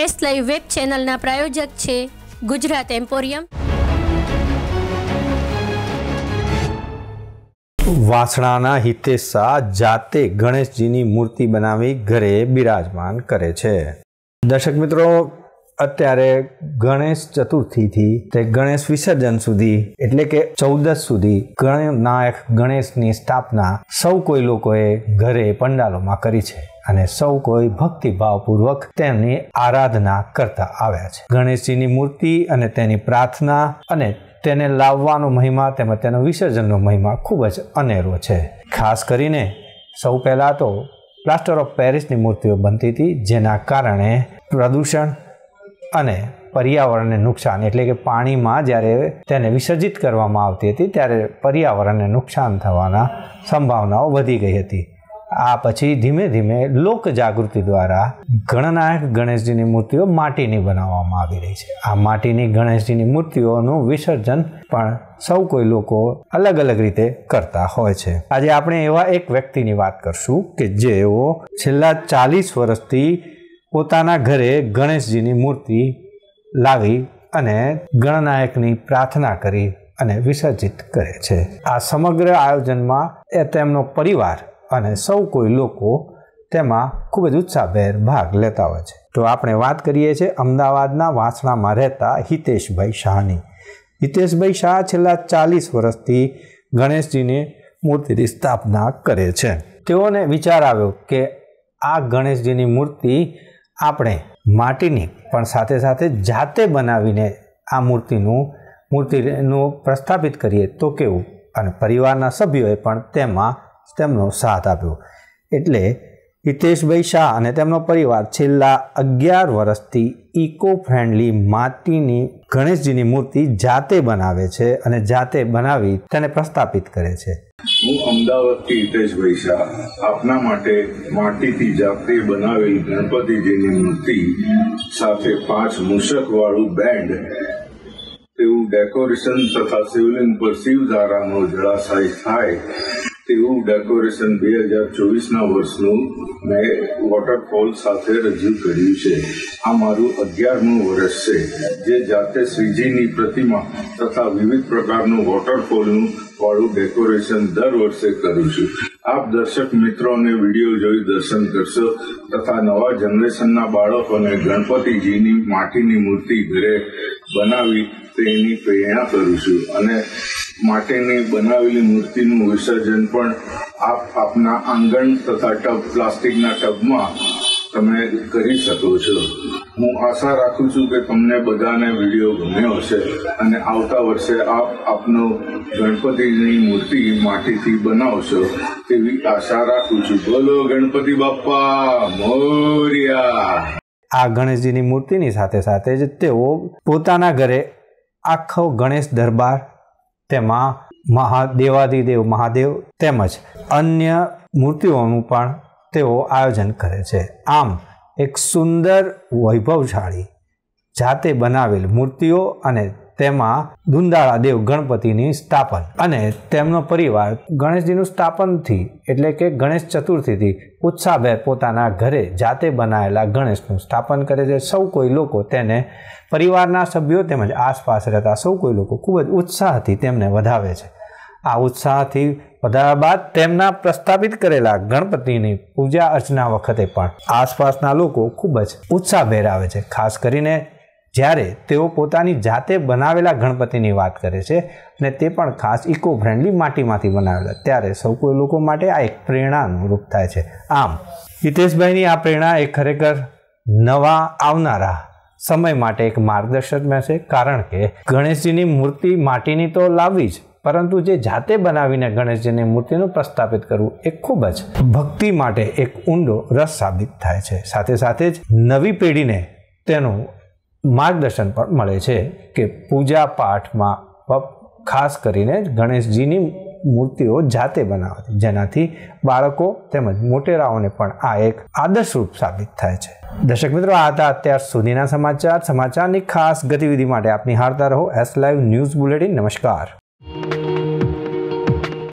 S live web ચેનલના પ્રાયોજક છે ગુજરાત એમ્પોરિયમ। વાસણાના હિતેશ શાહ જાતે ગણેશજીની મૂર્તિ બનાવી ઘરે બિરાજમાન કરે છે। દર્શક મિત્રો, અત્યારે ગણેશ ચતુર્થીથી તે ગણેશ વિસર્જન સુધી એટલે કે 14 સુધી ગણનાયક ગણેશની સ્થાપના સૌ કોઈ લોકોએ ઘરે પંડાલોમાં કરી છે અને સૌ કોઈ ભક્તિભાવપૂર્વક તેમની આરાધના કરતા આવ્યા છે। ગણેશજીની મૂર્તિ અને તેની પ્રાર્થના અને તેને લાવવાનો મહિમા તેમજ તેનો વિસર્જનનો મહિમા ખૂબ જ અનેરો છે। ખાસ કરીને સૌ પહેલાં તો પ્લાસ્ટર ઓફ પેરિસની મૂર્તિઓ બનતી હતી, જેના કારણે પ્રદૂષણ અને પર્યાવરણને નુકસાન એટલે કે પાણીમાં જ્યારે તેને વિસર્જિત કરવામાં આવતી હતી ત્યારે પર્યાવરણને નુકસાન થવાના સંભાવનાઓ વધી ગઈ હતી। આ પછી ધીમે ધીમે લોક જાગૃતિ દ્વારા ગણનાયક ગણેશજીની મૂર્તિઓ માટીની બનાવવામાં આવી રહી છે। આ માટીની ગણેશજીની મૂર્તિઓનું વિસર્જન પણ સૌ કોઈ લોકો અલગ અલગ રીતે કરતા હોય છે। આજે આપણે એવા એક વ્યક્તિની વાત કરશું કે જેઓ છેલ્લા 40 વર્ષથી પોતાના ઘરે ગણેશજીની મૂર્તિ લાવી અને ગણનાયકની પ્રાર્થના કરી અને વિસર્જિત કરે છે। આ સમગ્ર આયોજનમાં તેમનો પરિવાર અને સૌ કોઈ લોકો તેમાં ખૂબ જ ઉત્સાહભેર ભાગ લેતા હોય છે। તો આપણે વાત કરીએ છીએ અમદાવાદના વાસણામાં રહેતા હિતેશભાઈ શાહની। હિતેશભાઈ શાહ છેલ્લા 40 વર્ષથી ગણેશજીની મૂર્તિની સ્થાપના કરે છે। તેઓને વિચાર આવ્યો કે આ ગણેશજીની મૂર્તિ આપણે માટીની પણ સાથે સાથે જાતે બનાવીને આ મૂર્તિનું પ્રસ્થાપિત કરીએ તો કેવું, અને પરિવારના સભ્યોએ પણ તેમાં તેમનો સાથ આપ્યો। એટલે હિતેશભાઈ શાહ અને તેમનો પરિવાર છેલ્લા 11 વર્ષથી ઇકો ફ્રેન્ડલી માટીની ગણેશજીની મૂર્તિ જાતે બનાવે છે અને જાતે બનાવી તેને પ્રસ્થાપિત કરે છે। હું અમદાવાદથી હિતેશભાઈ શાહ આપના માટે માટીથી જાતે બનાવેલ ગણપતિજીની મૂર્તિ સાથે 5 મૂષકવાળું બેન્ડ, તેવું ડેકોરેશન તથા શિવલિંગ પર શિવધારાનો જળાશય થાય તેવું ડેકોરેશન 2024ના વર્ષનું મેં વોટરફોલ સાથે રજૂ કર્યું છે। આ મારું 11મું વર્ષ છે, જે જાતે શ્રીજીની પ્રતિમા તથા વિવિધ પ્રકારનું વોટરફોલનું વાળું ડેકોરેશન દર વર્ષે કરું છું। આપ દર્શક મિત્રોને વિડીયો જોઈ દર્શન કરશો તથા નવા જનરેશનના બાળકોને ગણપતિજીની માટીની મૂર્તિ ઘરે બનાવી તેની પ્રેરણા કરું છું અને માટીની બનાવેલી મૂર્તિનું વિસર્જન પણ આપના આંગણ તથા પ્લાસ્ટિકના ટબમાં તમે કરી શકો છો। હું આશા રાખું છું કે તમને બધાને વિડીયો ગમ્યો હશે અને આવતા વર્ષે આપનો ગણપતિની મૂર્તિ માટીથી બનાવશો તેવી આશા રાખું છું। બોલો ગણપતિ બાપ્પા મોરયા। આ ગણેશજીની મૂર્તિની સાથે સાથે જ તેઓ પોતાના ઘરે આખો ગણેશ દરબાર, તેમાં દેવાધિદેવ મહાદેવ તેમજ અન્ય મૂર્તિઓનું પણ તેઓ આયોજન કરે છે। આમ એક સુંદર વૈભવશાળી જાતે બનાવેલ મૂર્તિઓ અને તેમાં દુંદાળા દેવ ગણપતિની સ્થાપન અને તેમનો પરિવાર ગણેશજીનું સ્થાપનથી એટલે કે ગણેશ ચતુર્થીથી ઉત્સાહભેર પોતાના ઘરે જાતે બનાવેલા ગણેશનું સ્થાપન કરે છે। સૌ કોઈ લોકો તેને પરિવારના સભ્યો તેમજ આસપાસ રહેતા સૌ કોઈ લોકો ખૂબ જ ઉત્સાહથી તેમને વધાવે છે। આ ઉત્સાહથી વધાર્યા બાદ તેમના પ્રસ્થાપિત કરેલા ગણપતિની પૂજા અર્ચના વખતે પણ આસપાસના લોકો ખૂબ જ ઉત્સાહભેર આવે છે। ખાસ કરીને જ્યારે તેઓ પોતાની જાતે બનાવેલા ગણપતિની વાત કરે છે અને તે પણ ખાસ ઇકો ફ્રેન્ડલી માટીમાંથી બનાવેલા, ત્યારે સૌ કોઈ લોકો માટે આ એક પ્રેરણાનું રૂપ થાય છે। આમ હિતેશભાઈની આ પ્રેરણા એ ખરેખર નવા આવનારા સમય માટે એક માર્ગદર્શક બનશે, કારણ કે ગણેશજીની મૂર્તિ માટીની તો લાવવી જ, પરંતુ જે જાતે બનાવીને ગણેશજીની મૂર્તિનું પ્રસ્થાપિત કરવું એ ખૂબ જ ભક્તિ માટે એક ઊંડો રસ સાબિત થાય છે। સાથે સાથે જ નવી પેઢીને તેનું માર્ગદર્શન પણ મળે છે કે પૂજા પાઠમાં ખાસ કરીને ગણેશજીની મૂર્તિઓ જાતે બનાવવી, જેનાથી બાળકો તેમજ મોટેરાઓને પણ આ એક આદર્શરૂપ સાબિત થાય છે। દર્શક મિત્રો, આ હતા અત્યાર સુધીના સમાચારની ખાસ ગતિવિધિ માટે આપ નિહાળતા રહો એસ લાઈવ ન્યૂઝ બુલેટિન। નમસ્કાર।